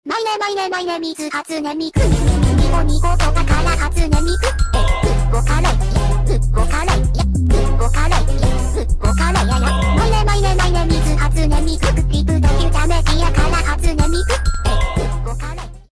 マイネマイネマイネ水初音ミクニコニコとかから初音ミクゴカレイゴカレイゴカレイゴカレイややマイネマイネマイネ水初音ミクピプとキュータメディアから初音